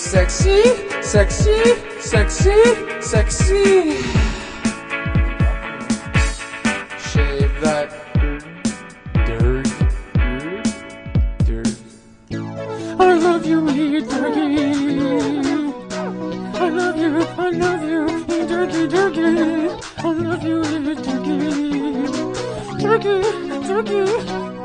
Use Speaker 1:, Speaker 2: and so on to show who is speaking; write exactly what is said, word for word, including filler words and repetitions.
Speaker 1: Sexy, sexy, sexy, sexy. Shave that dirt, dirt, dirt. I love you, me dirty. I love you, I love you, dirty, dirty. I love you, dirty, dirty, dirty.